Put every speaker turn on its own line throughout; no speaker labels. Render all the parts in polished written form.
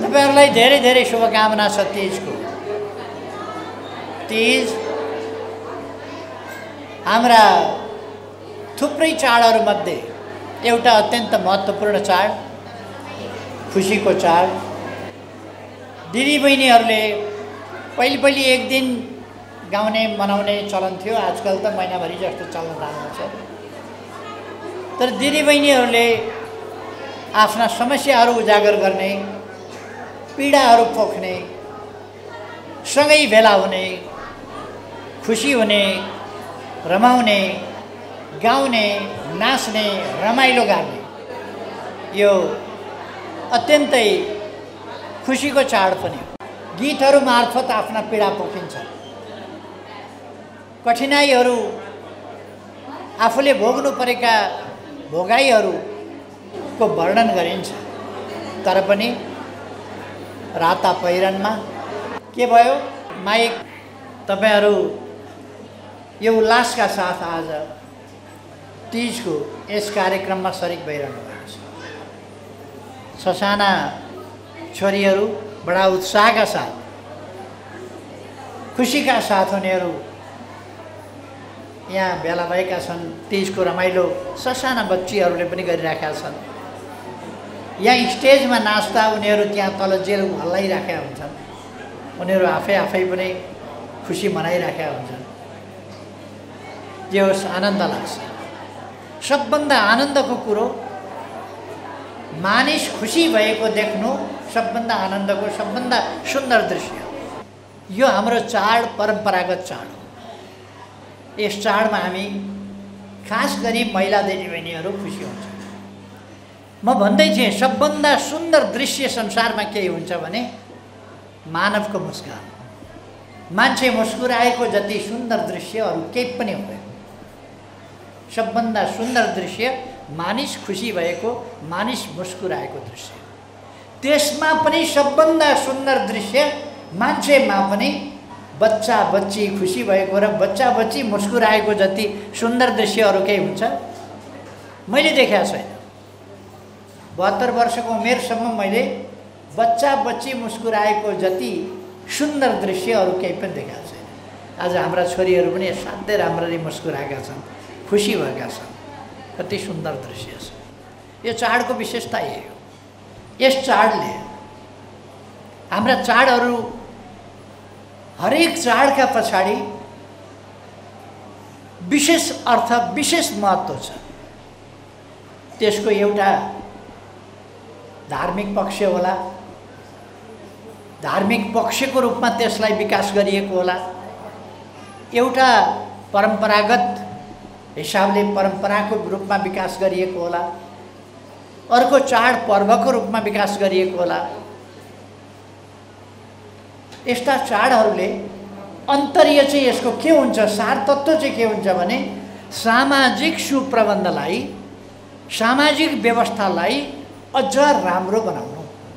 तपाईहरुलाई धेरै धेरै शुभकामना छ तीजको। तीज हाम्रा थुप्रै चाडहरु मध्ये एउटा अत्यन्त महत्त्वपूर्ण चाड, खुशीको चाड। दिदी बहिनीहरुले पहिले एक दिन गाउने मनाउने चलन थियो, आजकल त महिनाभरि जस्तो चलन थालेको छ। तर दिदी बहिनीहरुले आफ्ना समस्याहरू उजागर गर्ने, पीडाहरू पोख्ने, सँगै भेला हुने, खुशी हुने, रमाउने, गाउने, नाच्ने, रमाइलो गर्ने, यो अत्यन्तै खुशीको चाड पनि हो। गीतहरू मार्फत आफ्ना पीडा पोखिन्छ, कठिनाइहरू, आफूले भोग्नु परेका भोगाइहरूको वर्णन गरिन्छ। तर पनि राता पहिरनमा के भयो, माइक तपाईहरु यो उल्लासका साथ आज तीजको यस कार्यक्रममा सरिक भइरहनु भएको छ। ससाना छोरीहरू बडा उत्साहका साथ, खुशीका साथ उनीहरू यहाँ भेला भएका छन्। तीजको रमाइलो ससाना बच्चीहरूले पनि गरिराखेका छन्। यहाँ स्टेजमा नाच्दा उनीहरू त्यहाँ तल जेल हल्लाइराखेका हुन्छन्। उनीहरू आफै पनि खुसी मनाइराखेका हुन्छन्। जे होस्, आनन्द लाग्छ। सबभन्दा आनन्दको कुरो मानिस खुसी भएको देख्नु सबभन्दा आनन्दको सबभन्दा सुन्दर दृश्य। यो हाम्रो चाड परम्परागत चाड हो। यस चाडमा हामी खास गरी महिला दिदीबहिनीहरू खुसी हुन्छन्। म भन्दै थिएँ, सबभन्दा सुन्दर दृश्य संसारमा के हुन्छ भने मानवको मुस्कान। मान्छे मुस्कुराएको जति सुन्दर दृश्य अरू केही पनि हुँदैन। सबभन्दा सुन्दर दृश्य मानिस खुसी भएको, मानिस मुस्कुराएको दृश्य। त्यसमा पनि सबभन्दा सुन्दर दृश्य मान्छेमा पनि बच्चा बच्ची खुसी भएको र बच्चा बच्ची मुस्कुराएको जति सुन्दर दृश्य अरू केही हुन्छ मैले देखेको छैन। 72 वर्षको उमेरसम्म मैले बच्चा बच्ची मुस्कुराएको जति सुन्दर दृश्य अरू केही पनि देखेको छैन। आज हाम्रा छोरीहरू पनि असाध्यै राम्ररी मुस्कुराएका छन्, खुसी भएका छन्। कति सुन्दर दृश्य छ। यो चाडको विशेषता यही हो। यस चाडले हाम्रा चाडहरू, हरेक चाडका पछाडि विशेष अर्थ, विशेष महत्त्व छ। त्यसको एउटा धार्मिक पक्ष होला, धार्मिक पक्षको रूपमा त्यसलाई विकास गरिएको होला। एउटा परम्परागत हिसाबले परम्पराको रूपमा विकास गरिएको होला। अर्को चाड पर्वको रूपमा विकास गरिएको होला। यस्ता चाडहरूले अन्तर्य चाहिँ यसको के हुन्छ, सार तत्त्व चाहिँ के हुन्छ भने सामाजिक सुप्रबन्धलाई, सामाजिक व्यवस्थालाई अझ राम्रो बनाउनु।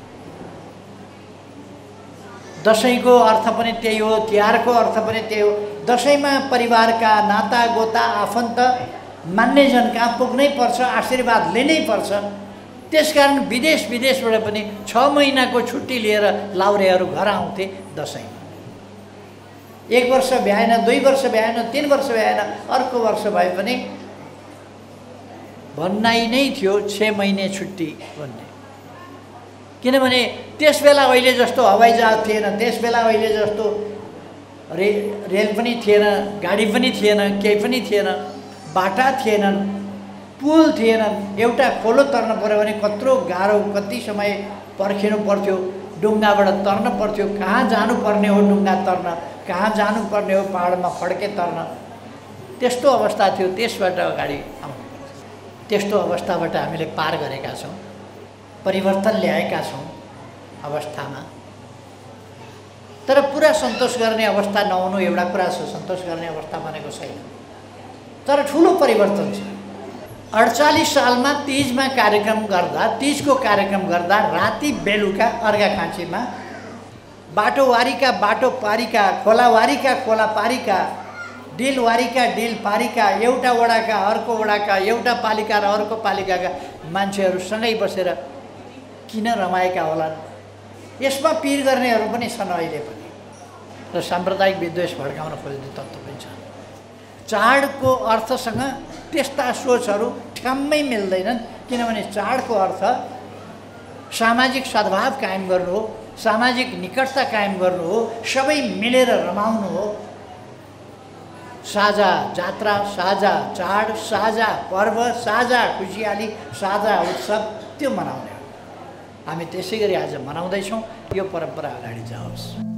दशैंको अर्थ पनि त्यही हो, तिहारको अर्थ पनि त्यही हो। दशैंमा परिवारका नाता गोता आफन्त मान्यजन कहाँ पुग्नै पर्छ, आशीर्वाद लिनै पर्छ। त्यसकारण विदेशबाट पनि 6 महिनाको छुट्टी लिएर लाउरेहरू घर आउँथे दशैंमा। 1 वर्ष भ्याएन, 2 वर्ष भ्याएन, 3 वर्ष भ्याएन, अर्को वर्ष भए पनि भन्नाइ नै थियो 6 महिने छुट्टी भन्ने। किनभने त्यसबेला अहिले जस्तो हवाईजहाज थिएन, त्यसबेला अहिले जस्तो रेल पनि थिएन, गाडी पनि थिएन, केही पनि थिएन, बाटा थिएनन्, पुल थिएनन्। एउटा खोलो तर्न पर्यो भने कत्रो गाह्रो, कति समय पर्खिनु पर्थ्यो, डुङ्गाबाट तर्न पर्थ्यो। कहाँ जानुपर्ने हो डुङ्गा तर्न, कहाँ जानुपर्ने हो पहाडमा फड्के तर्न, त्यस्तो अवस्था थियो। त्यसबाट अगाडि आउनु पर्छ। त्यस्तो अवस्थाबाट हामीले पार गरेका छौँ, परिवर्तन ल्याएका छौँ अवस्थामा। तर पुरा सन्तोष गर्ने अवस्था नहुनु एउटा कुरा छ, सन्तोष गर्ने अवस्था बनेको छैन। तर ठुलो परिवर्तन छ। 48 सालमा तीजमा कार्यक्रम गर्दा, तीजको कार्यक्रम गर्दा राति बेलुका अर्घाखाँचीमा बाटोवारीका बाटो पारीका, खोलावारीका खोला पारीका, डिलवारीका डिल पारीका, एउटा वडाका अर्को वडाका, एउटा पालिका र अर्को पालिकाका मान्छेहरू सँगै बसेर किन रमाएका होलान् यसमा पिर गर्नेहरू पनि छन् अहिले पनि र साम्प्रदायिक विद्वेष भड्काउन खोज्ने तत्त्व पनि छ। चाडको अर्थसँग त्यस्ता सोचहरू ठ्याम्मै मिल्दैनन्, किनभने चाडको अर्थ सामाजिक सद्भाव कायम गर्नु हो, सामाजिक निकटता कायम गर्नु हो, सबै मिलेर रमाउनु हो। साझा जात्रा, साझा चाड, साझा पर्व, साझा खुसियाली, साझा उत्सव त्यो मनाउने हो। हामी त्यसै गरी आज मनाउँदैछौँ। यो परम्परा अगाडि जाओस्।